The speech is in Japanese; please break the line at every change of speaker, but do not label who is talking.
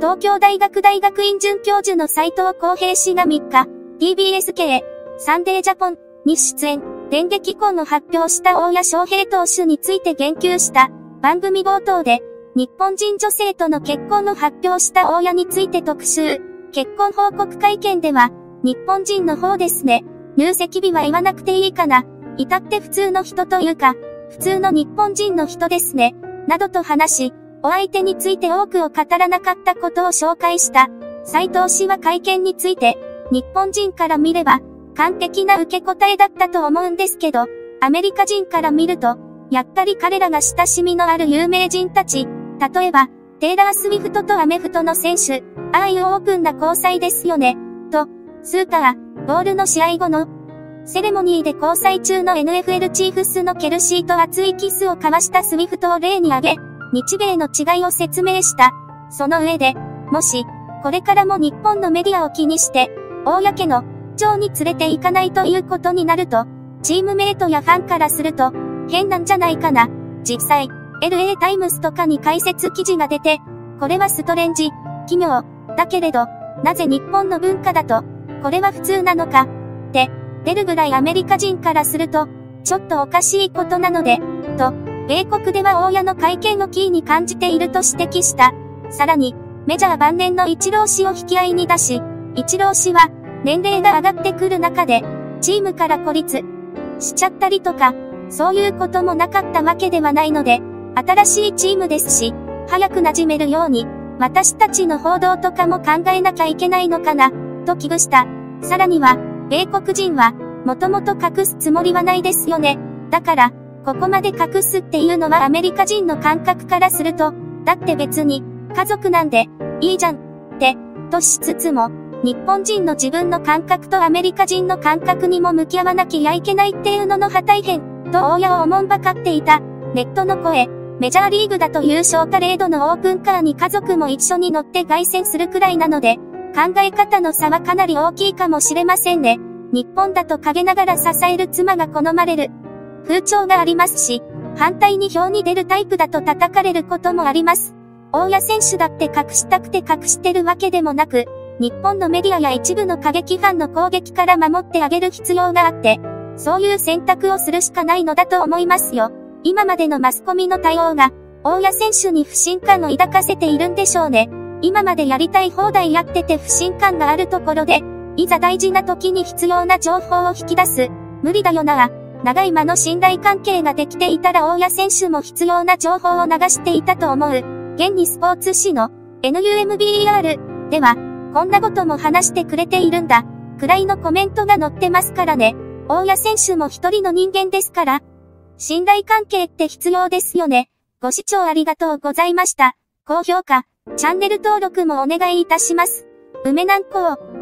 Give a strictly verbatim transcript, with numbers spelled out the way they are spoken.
東京大学大学院准教授の斉藤浩平氏がみっか、ティービーエス 系、サンデージャポンに出演、電撃婚を発表した大谷翔平投手について言及した番組冒頭で、日本人女性との結婚を発表した大谷について特集。結婚報告会見では、日本人の方ですね。入籍日は言わなくていいかな。至って普通の人というか、普通の日本人の人ですね。などと話し、お相手について多くを語らなかったことを紹介した。斉藤氏は会見について、日本人から見れば、完璧な受け答えだったと思うんですけど、アメリカ人から見ると、やっぱり彼らが親しみのある有名人たち、例えば、テイラー・スウィフトとアメフトの選手、ああいうオープンな交際ですよね、と、スーパー、ボールの試合後の、セレモニーで交際中の エヌエフエル チーフスのケルシーと熱いキスを交わしたスウィフトを例に挙げ、日米の違いを説明した。その上で、もし、これからも日本のメディアを気にして、公の、長に連れて行かないということになると、チームメイトやファンからすると、変なんじゃないかな。実際、エルエー タイムズとかに解説記事が出て、これはストレンジ、奇妙、だけれど、なぜ日本の文化だと、これは普通なのか、って、出るぐらいアメリカ人からすると、ちょっとおかしいことなので、と、米国では大谷の会見をキーに感じていると指摘した。さらに、メジャー晩年のイチロー氏を引き合いに出し、イチロー氏は、年齢が上がってくる中で、チームから孤立しちゃったりとか、そういうこともなかったわけではないので、新しいチームですし、早く馴染めるように、私たちの報道とかも考えなきゃいけないのかな、と危惧した。さらには、米国人は、もともと隠すつもりはないですよね。だから、ここまで隠すっていうのはアメリカ人の感覚からすると、だって別に、家族なんで、いいじゃん、って、としつつも、日本人の自分の感覚とアメリカ人の感覚にも向き合わなきゃいけないっていうのの破大変、と大谷をおもんばかっていた。ネットの声、メジャーリーグだと優勝パレードのオープンカーに家族も一緒に乗って凱旋するくらいなので、考え方の差はかなり大きいかもしれませんね。日本だと陰ながら支える妻が好まれる風潮がありますし、反対に票に出るタイプだと叩かれることもあります。大谷選手だって隠したくて隠してるわけでもなく、日本のメディアや一部の過激ファンの攻撃から守ってあげる必要があって、そういう選択をするしかないのだと思いますよ。今までのマスコミの対応が、大谷選手に不信感を抱かせているんでしょうね。今までやりたい放題やってて不信感があるところで、いざ大事な時に必要な情報を引き出す。無理だよな。長い間の信頼関係ができていたら大谷選手も必要な情報を流していたと思う。現にスポーツ紙の エヌユーエムビーアール では、こんなことも話してくれているんだ。くらいのコメントが載ってますからね。大谷選手も一人の人間ですから。信頼関係って必要ですよね。ご視聴ありがとうございました。高評価、チャンネル登録もお願いいたします。梅南高。